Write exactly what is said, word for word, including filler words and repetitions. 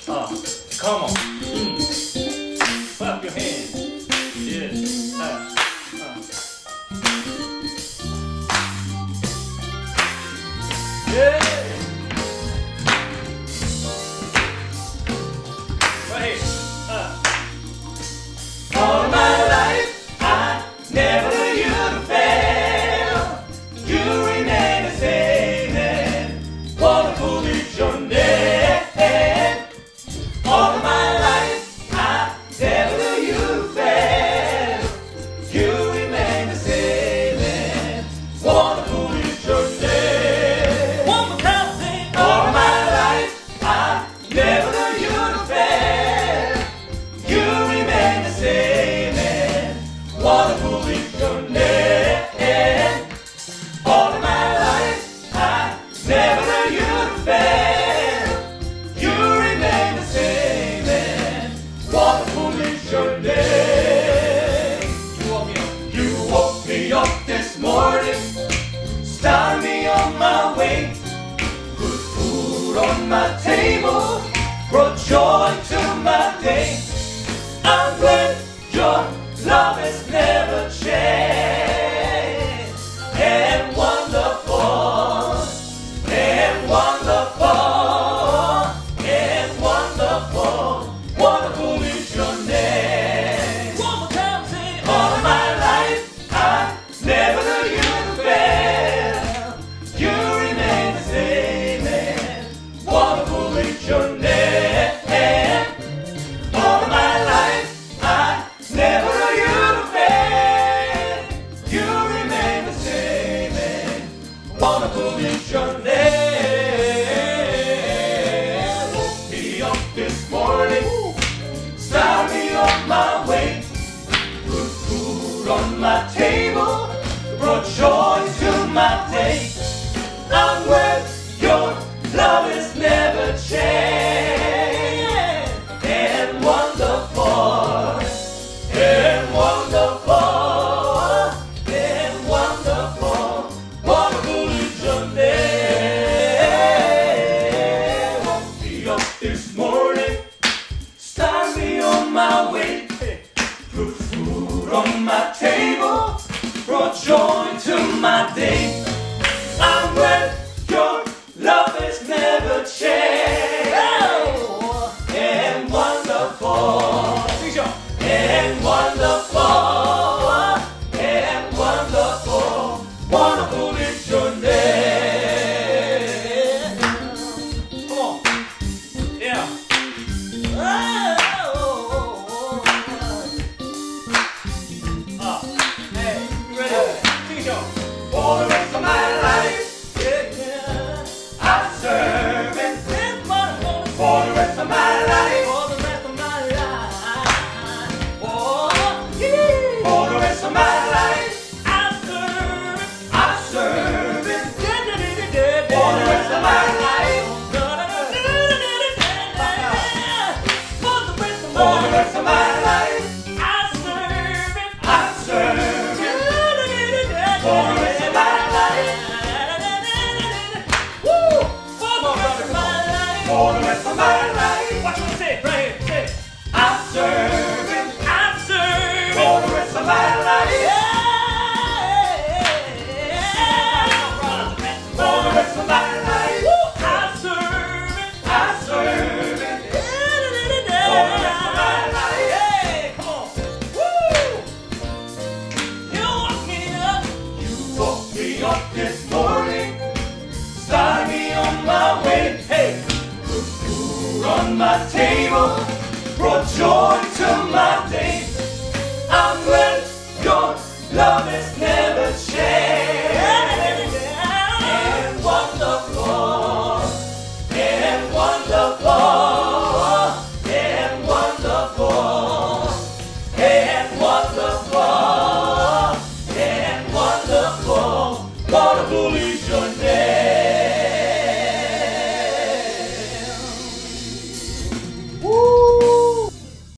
Uh, come on. Mm. Clap your hands. Yes. Uh, uh. Yeah. Right here. Uh. All my life, I never knew you to fail. You remain the same, and wonderful is your name. All of my life, I never knew you to fail. You remain the same, and wonderful is your name. One more time, sing. All of my life, I never knew you to fail. You remain the same, and wonderful is your name. All of my life, I never knew you to fail. You remain the same, and wonderful is your name. You woke me up. You woke me up this morning, started me on my way, put food on my table, brought joy to my day. I'm glad your love has never changed, and wonderful, and wonderful, and wonderful, wonderful is your name. One more time, sing. All of my life, I never knew you to fail. You remain the same, and wonderful is your name. All of my life, I never knew you to fail. You remain the same, and wonderful is your name. Woke me up this morning, started me on my way, put food on my table, brought joy to my day. I'm glad your love has never changed, and wonderful, and wonderful, and wonderful, wonderful is your name. Woke me up this morning, started me on my way, put food on my table, brought joy to my day. I'm glad your love has never changed. Oh, and wonderful, and wonderful, and wonderful, wonderful is your name. Come on, yeah. Oh, uh, hey, you ready? Sing it, y'all. For the rest of my life, yeah, I serve and sing for the rest of my life. For the rest of my life. Oh, yeah. For the rest of my life, I serve, I serve and sing for the rest of my life. For the rest of my life, for the rest of my life, I serve and I serve and for the rest of my life. Woo! For the rest of my life. For the rest of my life. What you want to say? Right here. Say it. I serve him. I serve him. For the rest of my life. Yeah. For the rest of my life. Woo! I serve him. I serve him. For the rest of my life. Hey, come on. Woo! You woke me up. You woke me up this morning, started me on my way. Hey, put food on my table, brought joy to my